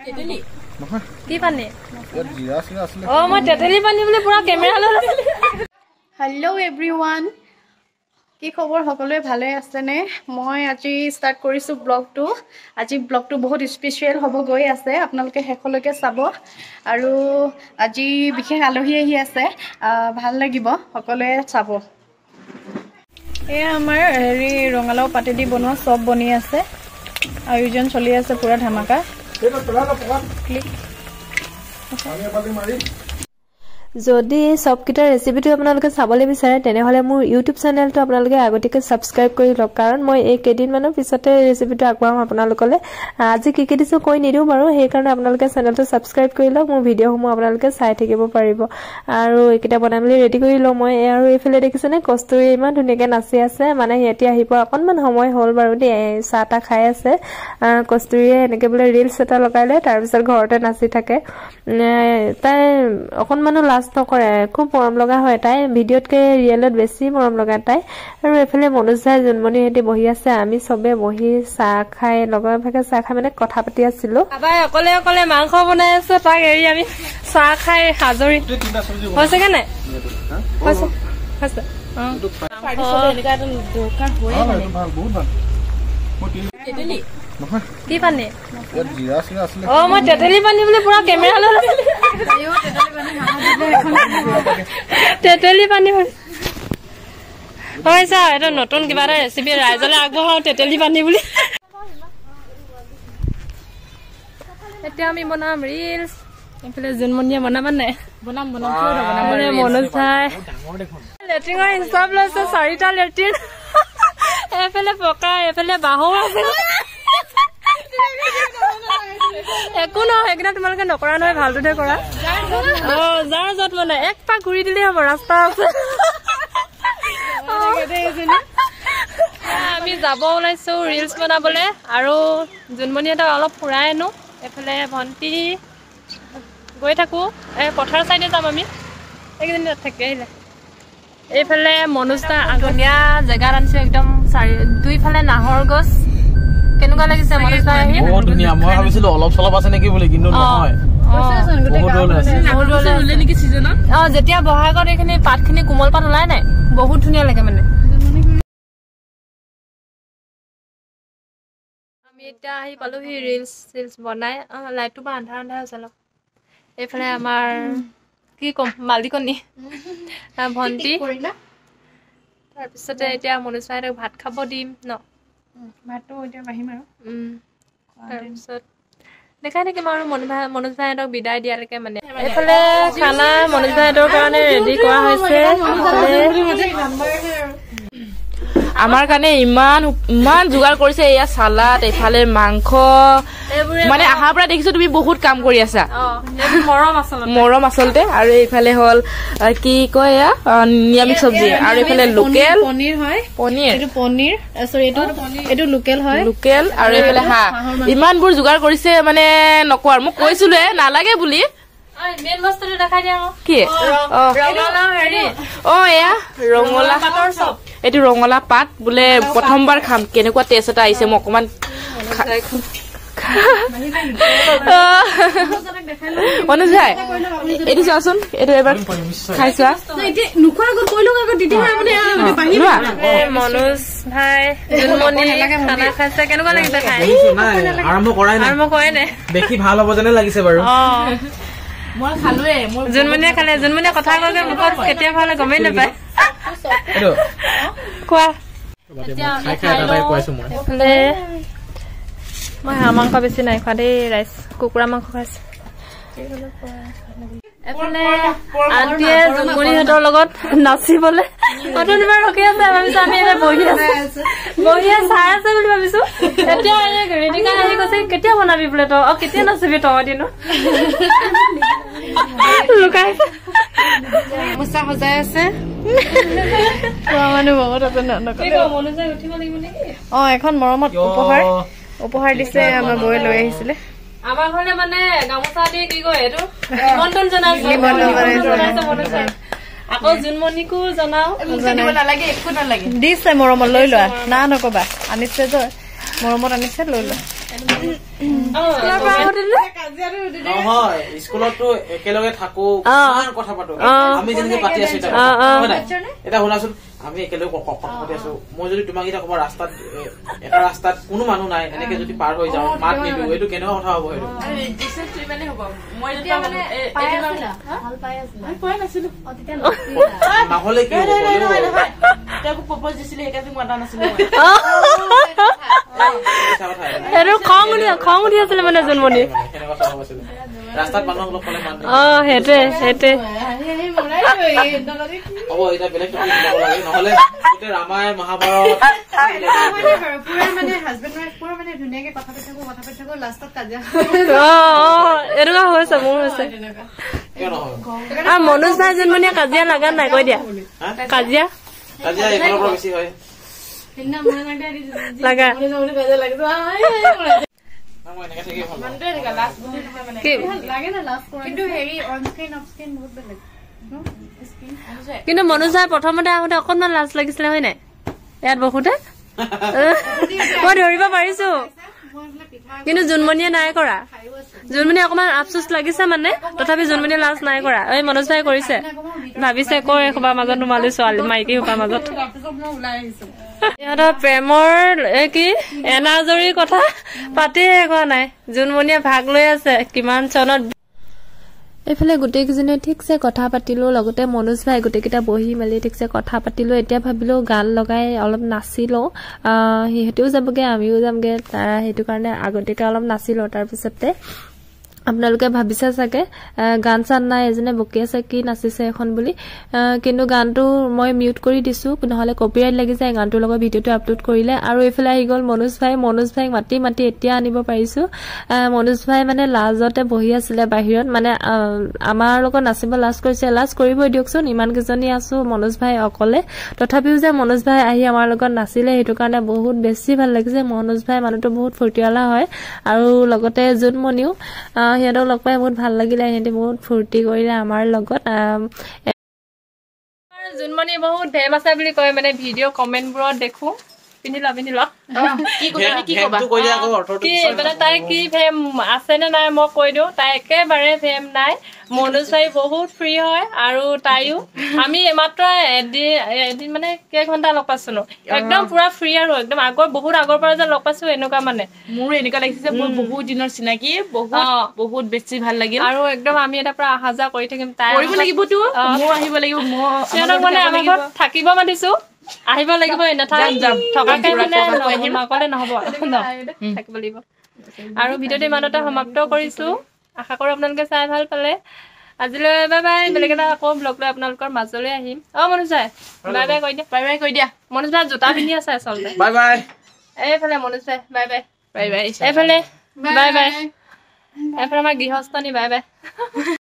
কি পানী অ মই তেতেলি পানী বুলি পুৰা কেমেৰা লৈ হেল্ল' এভৰিৱান কি খবৰ সকলোৱে ভালে আছেনে মই আজি ষ্টাৰ্ট কৰিছোঁ ব্লগটো আজি ব্লগটো বহুত স্পেচিয়েল হ'ব গৈ আছে আপোনালোকে শেষলৈকে চাব আৰু আজি বিশেষ আলহী আহি আছে ভাল লাগিব সকলোৱে চাব এয়া আমাৰ হেৰি ৰঙালাও পাতেদি বনোৱা চব বনি আছে আয়োজন চলি আছে পুৰা ধামাকা যদি সবকিটাৰ ৰেচিপিটো আপোনালোকে চাবলৈ বিচাৰে তেনেহলে মোৰ ইউটিউব চেনেলটো আপোনালোকে আগতীয়াকৈ সাবস্ক্ৰাইব কৰি লওক কাৰণ মই এই কেইদিনমানৰ পিছতে ৰেচিপিটো আগবঢ়াম আপোনালোকলৈ আজি কি কি দিছো কৈ নিদিও বাৰু সেই কাৰণে আপোনালোকে চেনেলটো সাবস্ক্ৰাইব কৰি লওক মোৰ ভিডিঅ'সমূহ আপোনালোকে চাই থাকিব পাৰিব আৰু এইকেইটা বনাবলৈ ৰেডি কৰি লওঁ মই আৰু এইফালে দেখিছেনে কস্তুৰী ইমান ধুনীয়াকৈ নাচি আছে মানে সিহঁতি আহিব অকণমান সময় হ'ল বাৰু দেই চাহটা খাই আছে কস্তুৰীয়ে এনেকৈ বোলে ৰিলছ এটা লগাইলে তাৰপিছত ঘৰতে নাচি থাকে তাই অকণমানো নকৰে খুব মৰম লগা হয় তাই ভিডিঅ'তকে ৰিয়েলত বেছি মৰম লগা তাই আৰু এফালে মনুজভাই জুনমনি হেতি বহি আছে আমি সবে বহি চাহ খাই লগৰ ভাগে চাহ খাই মানে কথা পাতি আছিলো আবাই অকলে অকলে মাংস বনাই আছে তাক এৰি আমি চাহ খাই হাজৰি হৈছে কে নাই হৈছে হৈছে এনেকা এটা দৰকাৰ হয় মানে বহুত ভাল তেতেলি কি পানী অ মই তেতেলি পানী বুলি পুৰা কেমেৰা লৈ তেতেলি পানী হয় ছাৰ এটা নতুন কিবা এটা ৰেচিপি ৰাইজলৈ আগবঢ়াও তেতেলি পানী বুলি এতিয়া আমি বনাম ৰিলছ এইফালে জুনমনিয়ে বনাবা নাই বনাম মনোজ ভাই লেট্ৰিনৰ হিচাপ লৈছে 4টা লেট্ৰিন এইফালে পকা এইফালে বাহু আছে একো নহয় সেইকেইটা তোমালোকে নকৰা নহয় ভালটোতে কৰা অ যাৰ য'ত মানে এক পাক ঘূৰি দিলেই হ'ব ৰাস্তা আছে আমি যাব ওলাইছো ৰিলছ বনাবলৈ আৰু জুনমনিহঁতক অলপ ফুৰাই আনো এইফালে ভণ্টি গৈ থাকো এই পথাৰ চাইডে যাম আমি এইকেইদিন থাকে আহিলে এইফালে মনুজদা ধুনীয়া জেগাত আনিছো একদম দুইফালে নাহৰ গছ কেনেকুৱা লাগিছে মনুজদা আহি বহুত ধুনীয়া মই ভাবিছিলো অলপ চলপ আছে নেকি বুলি কিন্তু নহয় যেতিয়া বহাগত এইখিনি পাতখিনি কোমল পাত ওলাই নাই বহুত ধুনীয়া লাগে মানে আমি এতিয়া আহি পালোহি ৰিলছ বনাই লাইটটো বা আন্ধাৰ আন্ধাৰ হৈছে অলপ এইফালে আমাৰ কি কম মালিকনী ভণ্টি তাৰপিছতে এতিয়া মনুজ ভাইক ভাত খাব দিম ন ভাতটো এতিয়া বাঢ়িম আৰু তাৰপিছত দেখাই থাকিম আৰু মনুজ ভাইহঁতক বিদায় দিয়ালৈকে মানে এইফালে খানা মনুজ ভাইহঁতৰ কাৰণে ৰেডি কৰা হৈছে আমাৰ কাৰণে ইমান যোগাৰ কৰিছে এয়া সালাড এইফালে মাংস মানে আহাৰ পৰা দেখিছো তুমি বহুত কাম কৰি আছা মৰম আচলতে আৰু এইফালে হল কি কয় এয়া নিৰামিষ চব্জি আৰু এইফালে লোকেল পনীৰ এইটো লোকেল হয় লোকেল আৰু এইফালে হাঁহ ইমানবোৰ যোগাৰ কৰিছে মানে নকওঁ মোক কৈছিলো নালাগে বুলি মেন বস্তুটো দেখাই দিয়া কি এয়া ৰঙালাও পাতৰ চপ এইটো ৰঙালাও পাত বোলে প্ৰথমবাৰ খাম কেনেকুৱা টেষ্ট এটা আহিছে মই অকমান মনুজ ভাই এইটো চোৱাচোন এইটো এবাৰ খাই চোৱা মনুজ ভাই জুনমনি খানা খাইছে কেনেকুৱা লাগিছে খাই আৰম্ভ কৰাই নাই দেখি ভাল হ'ব যেনে লাগিছে বাৰু মই খালোৱে জুনমনিয়ে খালে জুনমনিয়ে কথা কওঁতে মুখত কেতিয়া ভাল গমেই নাপায় কোৱা মই হাঁহ মাংস বেছি নাই খোৱা দেই ৰাইচ কুকুৰা মাংস খাইছো এফালে আন্টিয়ে জুনমনিহঁতৰ লগত নাচিবলৈ অতনিবাৰ ৰখি আছে ভাবিছো আমি এতিয়া বহিয়ে চাই আছে বুলি ভাবিছো এতিয়া ৰেডিকা আহি কৈছে কেতিয়া বনাবি বোলে তই কেতিয়া নাচিবি তই দিনো লুকাইছে মুচা সজাই আছে মানুহ বহুত আছে এখন মৰমত উপহাৰ দিছে আমাৰ বৌয়ে লৈ আহিছিলে আমাৰ ঘৰলে মানে গামোচা দিয়ে কি কয় এইটো নিমন্ত্ৰণ জনাইছে আকৌ জুনমনিকো জনাও নালাগে একো নালাগে দিছে মৰমত লৈ লোৱা না নকবা আনিছে যে মৰমত আনিছে লৈ লোৱা নহয় স্কুলতো একেলগে থাকো ইমান কথা পাতো আমি যেনেকে পাতি আছো এটা শুনাচোন আমি একেলগে কথা পাতি আছো মই যদি তোমাক এটা ক'ব ৰাস্তাত এটা ৰাস্তাত কোনো মানুহ নাই এনেকে যদি পাৰ হৈ যাওঁ মাত নিদো এইটো কেনেকুৱা কথা হ'ব এইটো মানে হ'ব মই যদি মানে ভাল পাই আছিলো মই পাই নাছিলো তেতিয়া নহলে কি হ'ব তাকো প্ৰপ'জ দিছিলে এটা তুমি মাতা নাছিলে এৰো খং উঠি আছিল মানে জন্মনি কেনেকুৱা কথা হৈছিল ৰাস্তাত মানুহ লগ পালে মান হেতে হ'ব এটা বেলেগ টপিক ল'ব লাগে নহলে গোটেই ৰামায়ণ মহাভাৰত পুৰা মানে হাজবেণ্ড ওয়াইফ পুৰা মানে ধুনীয়াকে কথা পাতি থাকো লাষ্টত কাজিয়া এনেকুৱা হৈছে মোৰ হৈছে মনোজ ভাই জন্মনিয়া কাজিয়া লাগা নাই কৈ দিয়া কাজিয়া এইফালৰ পৰা বেছি হয় লাগা কিন্তু মনোজ ভাই প্ৰথমতে আহোঁতে অকণমান লাজ লাগিছিলে হয় নাই ইয়াত বহুতে মই ধৰিব পাৰিছো কিন্তু জুনমণিয়ে নাই কৰা জুনমণিয়ে অকণমান আফচোচ লাগিছে মানে তথাপি জুনমণিয়ে লাজ নাই কৰা এই মনোজ ভাই কৰিছে ভাবিছে কৈ এসোপাৰ মাজত নোমালি ছোৱালী মাইকী সোপাৰ মাজত ইহঁতৰ প্ৰেমৰ কি এনাজৰীৰ কথা পাতিয়ে কোৱা নাই জুনমণিয়ে ভাগ লৈ আছে কিমান চনত এইফালে গোটেইকেইজনীয়ে ঠিকছে কথা পাতিলো লগতে মনোজ ভাই গোটেইকেইটা বহি মেলি ঠিকছে কথা পাতিলো এতিয়া ভাবিলো গান লগাই অলপ নাচিলো সিহঁতেও যাবগে আমিও যামগে তাৰা সেইটো কাৰণে আগতীয়াকে অলপ নাচিলো তাৰপিছতে আপোনালোকে ভাবিছে চাগে গান চান নাই এজনে বকি আছে কি নাচিছে এখন বুলি কিন্তু গানটো মই মিউট কৰি দিছো নহলে কপিৰাইট লাগি যায় গানটোৰ লগত ভিডিঅটো আপলোড কৰিলে আৰু এইফালে আহি গল মনোজ ভাই মাতি এতিয়া আনিব পাৰিছো মনোজ ভাই মানে লাজতে বহি আছিলে বাহিৰত মানে আমাৰ লগত নাচিব লাজ কৰিছে লাজ কৰিবই দিয়কচোন ইমান কেজনী আছো মনোজ ভাই অকলে তথাপিও যে মনোজ ভাই আহি আমাৰ লগত নাচিলে সেইটো কাৰণে বহুত বেছি ভাল লাগিছে মনোজ ভাই মানুহটো বহুত ফূৰ্তিৱালা হয় আৰু লগতে জুনমনিও সিহঁতক লগ পাই বহুত ভাল লাগিলে সিহঁতে বহুত ফূৰ্তি কৰিলে আমাৰ লগত জুনমনি বহুত ভেম আছে বুলি কয় মানে ভিডিঅ' কমেণ্টবোৰত দেখো পিন্ধি ল তাই কি ভেম আছে নে নাই মই কৈ দিওঁ তাই একেবাৰে ভেম নাই মনোজ ভাই বহুত ফ্ৰী হয় আৰু তাইও আমি মাত্ৰ এদিন মানে কেইঘণ্টা লগ পাইছো ন একদম পুৰা ফ্ৰী আৰু একদম বহুত আগৰ পৰা যে লগ পাইছো এনেকুৱা মানে মোৰ এনেকুৱা লাগিছে মোৰ বহুত দিনৰ চিনাকি বহুত বেছি ভাল লাগিল আৰু একদম আমি এটা পৰা অহা যোৱা কৰি থাকিম তাই কৰিব লাগিবতো মোৰ আহিব লাগিব সিহঁতক মানে আমাৰ ঘৰত থাকিব মাতিছো আহিব লাগিব থকাকে নকলে নহব থাকিব লাগিব আৰু ভিডিঅ'টো ইমানতে সমাপ্ত কৰিছো আশা কৰো আপোনালোকে চাই ভাল পালে আজিলৈ বাই বাই বেলেগ এটা আকৌ ব্লগ লৈ আপোনালোকৰ মাজলৈ আহিম মনোজ ভাই বাই বাই কৈ দিয়া মনোজ ভাই জোতা পিন্ধি আছে আচলতে বাই বাই এইফালে মনোজ ভাই বাই বাই বাই বাই এইফালে বাই বাই এইফালে আমাৰ গৃহস্থনী বাই বাই